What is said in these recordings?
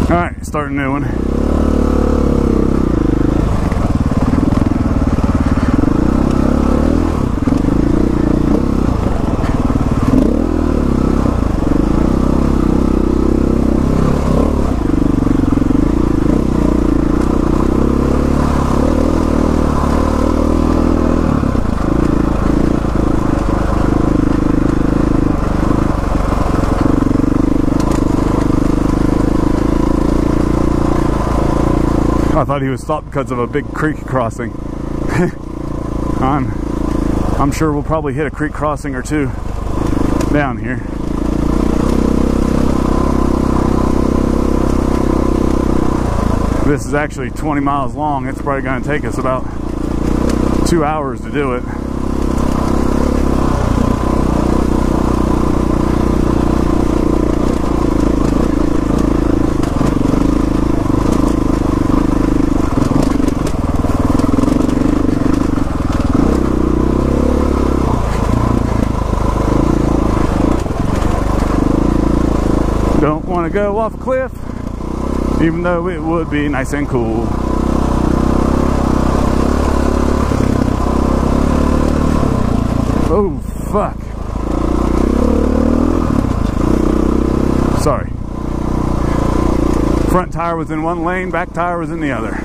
Alright, start a new one. I thought he was stopped because of a big creek crossing. I'm sure we'll probably hit a creek crossing or two down here. This is actually 20 miles long. It's probably going to take us about 2 hours to do it. Don't want to go off a cliff, even though it would be nice and cool. Oh, fuck. Sorry. Front tire was in one lane, back tire was in the other.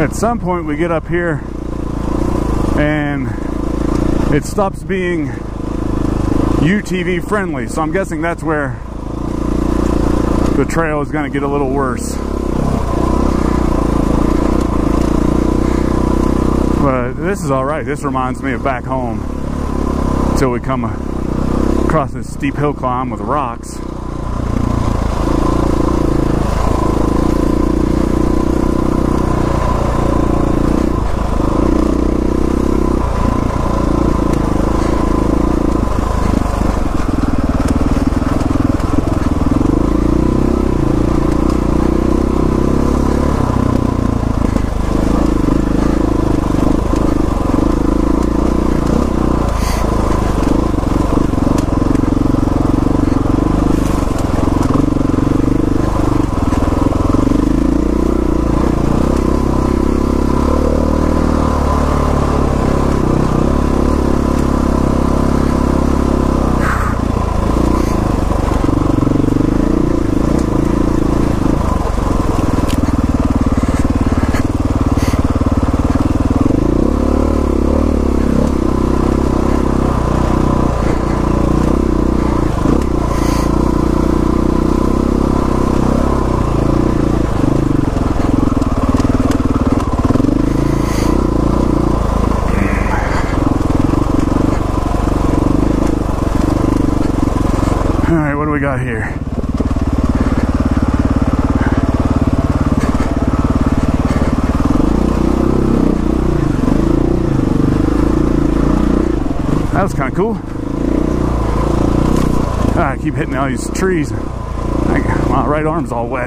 At some point we get up here and it stops being UTV friendly, so I'm guessing that's where the trail is going to get a little worse. But this is alright. This reminds me of back home until we come across this steep hill climb with rocks. Alright, what do we got here? That was kind of cool. I keep hitting all these trees. My right arm's all wet.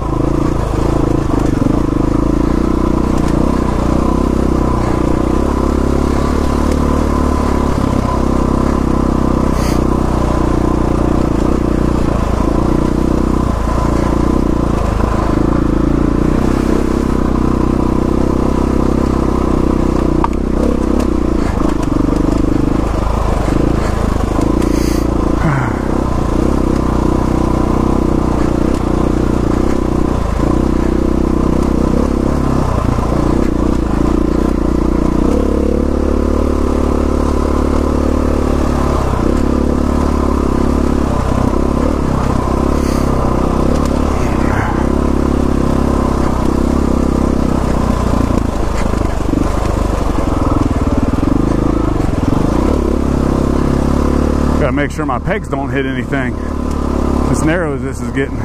Gotta make sure my pegs don't hit anything. As narrow as this is getting.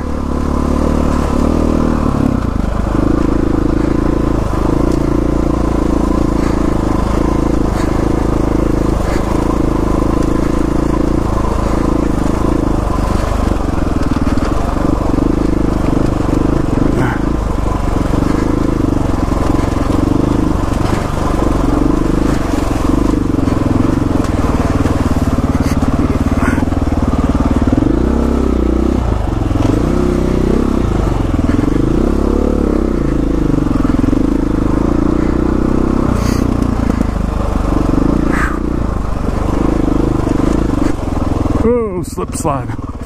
Oh, slip slide.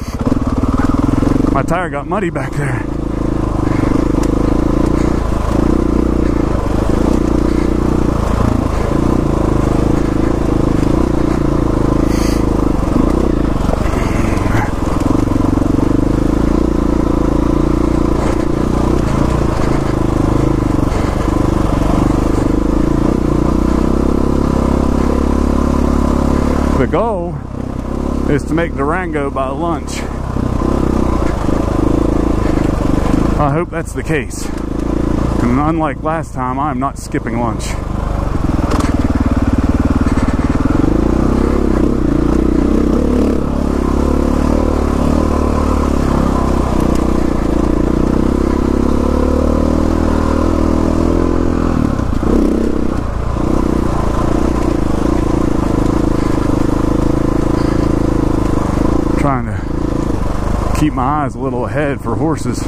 My tire got muddy back there. The goal is to make Durango by lunch. I hope that's the case. And unlike last time, I'm not skipping lunch. Trying to keep my eyes a little ahead for horses.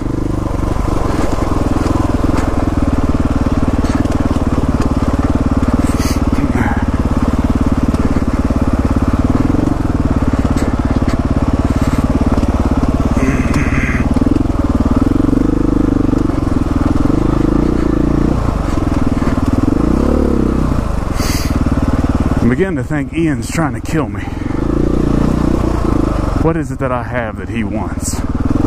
I'm beginning to think Ian's trying to kill me. What is it that I have that he wants?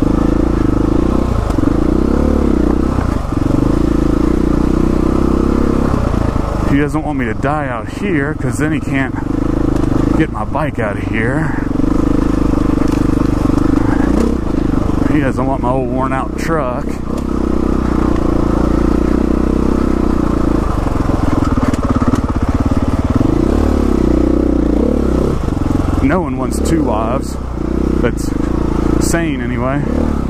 He doesn't want me to die out here, because then he can't get my bike out of here. He doesn't want my old worn out truck. No one wants two wives. That's sane anyway.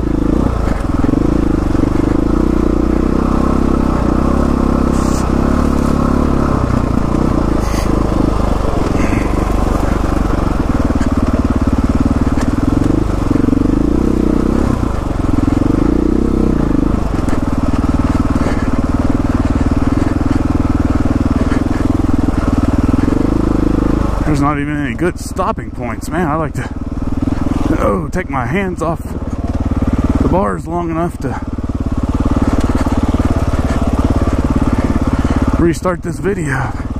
There's not even any good stopping points, man. I like to take my hands off the bars long enough to restart this video.